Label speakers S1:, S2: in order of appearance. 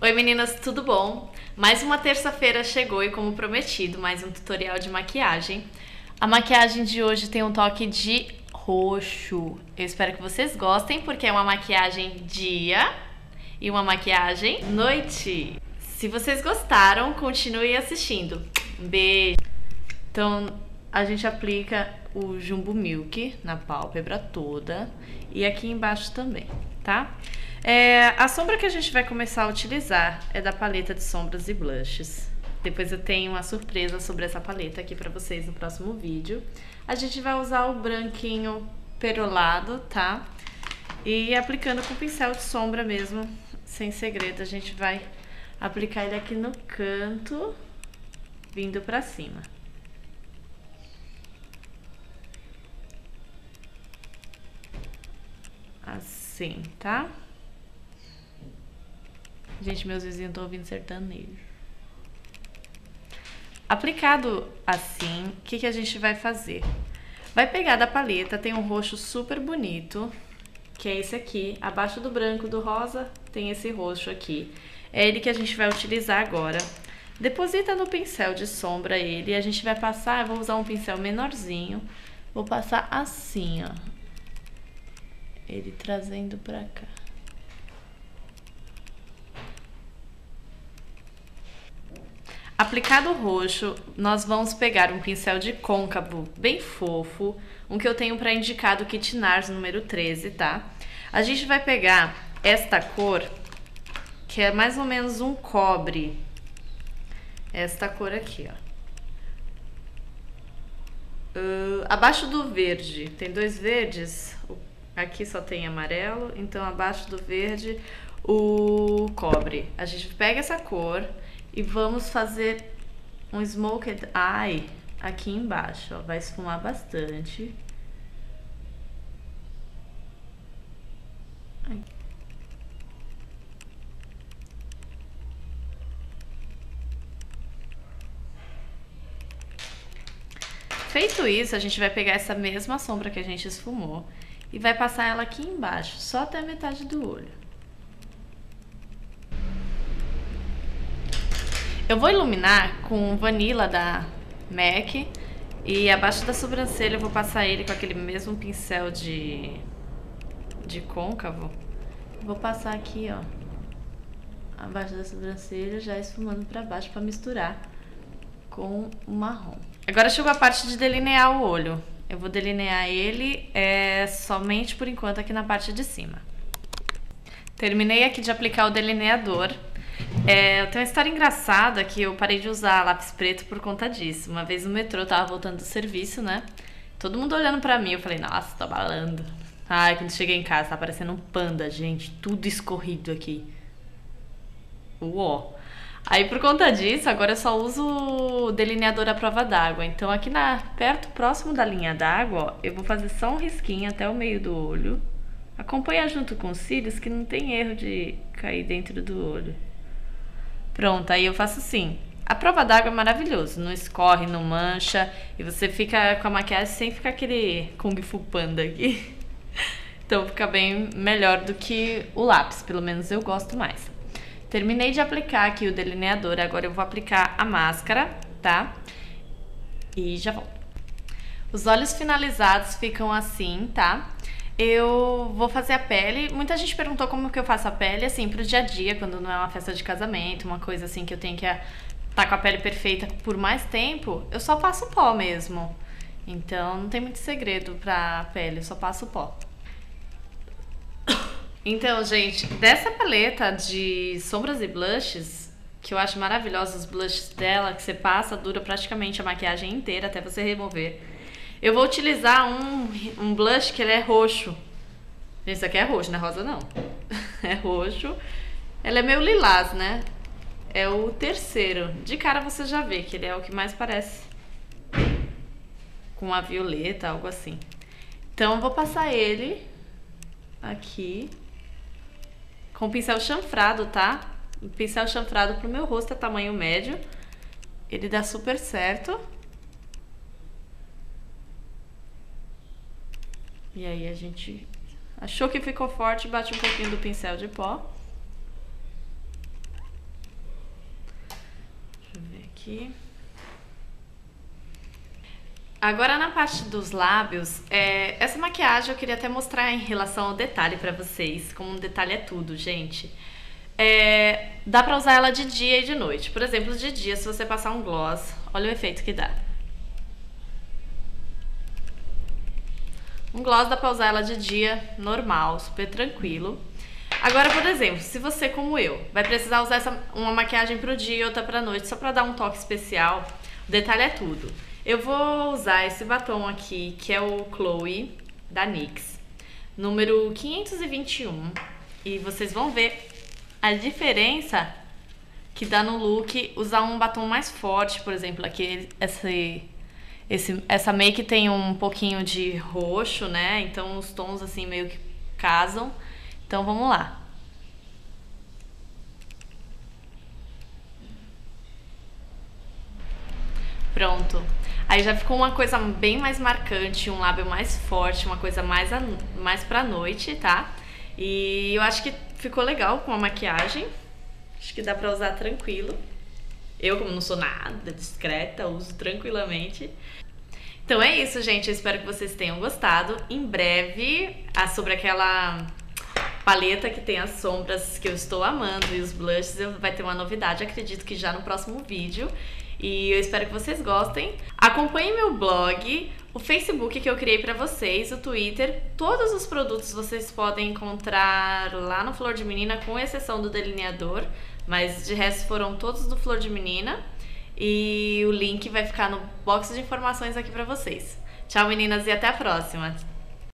S1: Oi meninas, tudo bom? Mais uma terça-feira chegou e como prometido, mais um tutorial de maquiagem. A maquiagem de hoje tem um toque de roxo. Eu espero que vocês gostem porque é uma maquiagem dia e uma maquiagem noite. Se vocês gostaram, continue assistindo. Um beijo! Então a gente aplica o Jumbo Milk na pálpebra toda e aqui embaixo também, tá? A sombra que a gente vai começar a utilizar é da paleta de sombras e blushes. Depois eu tenho uma surpresa sobre essa paleta aqui pra vocês no próximo vídeo. A gente vai usar o branquinho perolado, tá? E aplicando com pincel de sombra mesmo, sem segredo. A gente vai aplicar ele aqui no canto, vindo pra cima. Assim, tá? Gente, meus vizinhos estão ouvindo sertanejo. Aplicado assim, o que a gente vai fazer? Vai pegar da paleta, tem um roxo super bonito, que é esse aqui. Abaixo do branco do rosa tem esse roxo aqui. É ele que a gente vai utilizar agora. Deposita no pincel de sombra ele e a gente vai passar, eu vou usar um pincel menorzinho. Vou passar assim, ó. Ele trazendo pra cá. Aplicado o roxo, nós vamos pegar um pincel de côncavo bem fofo, um que eu tenho para indicar do Kit NARS número 13, tá? A gente vai pegar esta cor, que é mais ou menos um cobre. Esta cor aqui, ó. Abaixo do verde, tem dois verdes, aqui só tem amarelo, então abaixo do verde o cobre. A gente pega essa cor e vamos fazer um smoked eye aqui embaixo, ó. Vai esfumar bastante. Ai. Feito isso, a gente vai pegar essa mesma sombra que a gente esfumou e vai passar ela aqui embaixo, só até a metade do olho. Eu vou iluminar com Vanilla da MAC e abaixo da sobrancelha eu vou passar ele com aquele mesmo pincel de côncavo. Vou passar aqui, ó, abaixo da sobrancelha, já esfumando pra baixo pra misturar com o marrom. Agora chegou a parte de delinear o olho. Eu vou delinear ele somente por enquanto aqui na parte de cima. Terminei aqui de aplicar o delineador. Eu tenho uma história engraçada que eu parei de usar lápis preto por conta disso. Uma vez no metrô, eu tava voltando do serviço, né? Todo mundo olhando pra mim, eu falei, nossa, tô balando. Ai, quando cheguei em casa, tá parecendo um panda, gente, tudo escorrido aqui. Uó. Aí por conta disso, agora eu só uso o delineador à prova d'água. Então aqui próximo da linha d'água, ó, eu vou fazer só um risquinho até o meio do olho. Acompanha junto com os cílios que não tem erro de cair dentro do olho. Pronto, aí eu faço assim. A prova d'água é maravilhoso, não escorre, não mancha e você fica com a maquiagem sem ficar aquele Kung Fu Panda aqui. Então fica bem melhor do que o lápis, pelo menos eu gosto mais. Terminei de aplicar aqui o delineador, agora eu vou aplicar a máscara, tá? E já volto. Os olhos finalizados ficam assim, tá? Eu vou fazer a pele. Muita gente perguntou como que eu faço a pele, assim, pro dia a dia, quando não é uma festa de casamento, uma coisa assim que eu tenho que estar com a pele perfeita por mais tempo, eu só passo pó mesmo. Então não tem muito segredo pra pele, eu só passo pó. Então, gente, dessa paleta de sombras e blushes, que eu acho maravilhosa os blushes dela, que você passa, dura praticamente a maquiagem inteira até você remover. Eu vou utilizar um blush que ele é roxo. Gente, isso aqui é roxo, não é rosa não. É roxo. Ela é meio lilás, né? É o terceiro. De cara você já vê que ele é o que mais parece com a violeta, algo assim. Então eu vou passar ele aqui com o pincel chanfrado, tá? O pincel chanfrado pro meu rosto é tamanho médio. Ele dá super certo. E aí a gente achou que ficou forte, bate um pouquinho do pincel de pó. aqui. Agora na parte dos lábios, essa maquiagem eu queria até mostrar em relação ao detalhe pra vocês, como um detalhe é tudo, gente. Dá pra usar ela de dia e de noite. Por exemplo, de dia, se você passar um gloss, olha o efeito que dá. Um gloss dá pra usar ela de dia normal, super tranquilo. Agora, por exemplo, se você, como eu, vai precisar usar uma maquiagem pro dia e outra pra noite, só pra dar um toque especial, o detalhe é tudo. Eu vou usar esse batom aqui, que é o Chloe, da NYX, número 521. E vocês vão ver a diferença que dá no look usar um batom mais forte, por exemplo, aqui, essa make tem um pouquinho de roxo, né? Então os tons assim meio que casam. Então vamos lá. Pronto. Aí já ficou uma coisa bem mais marcante, um lábio mais forte, uma coisa mais pra noite, tá? E eu acho que ficou legal com a maquiagem. Acho que dá pra usar tranquilo. Eu, como não sou nada discreta, uso tranquilamente. Então é isso, gente. Eu espero que vocês tenham gostado. Em breve, sobre aquela paleta que tem as sombras que eu estou amando e os blushes, vai ter uma novidade, acredito que já no próximo vídeo. E eu espero que vocês gostem. Acompanhem meu blog, o Facebook que eu criei pra vocês, o Twitter. Todos os produtos vocês podem encontrar lá no Flor de Menina, com exceção do delineador. Mas de resto foram todos do Flor de Menina. E o link vai ficar no box de informações aqui pra vocês. Tchau, meninas, e até a próxima!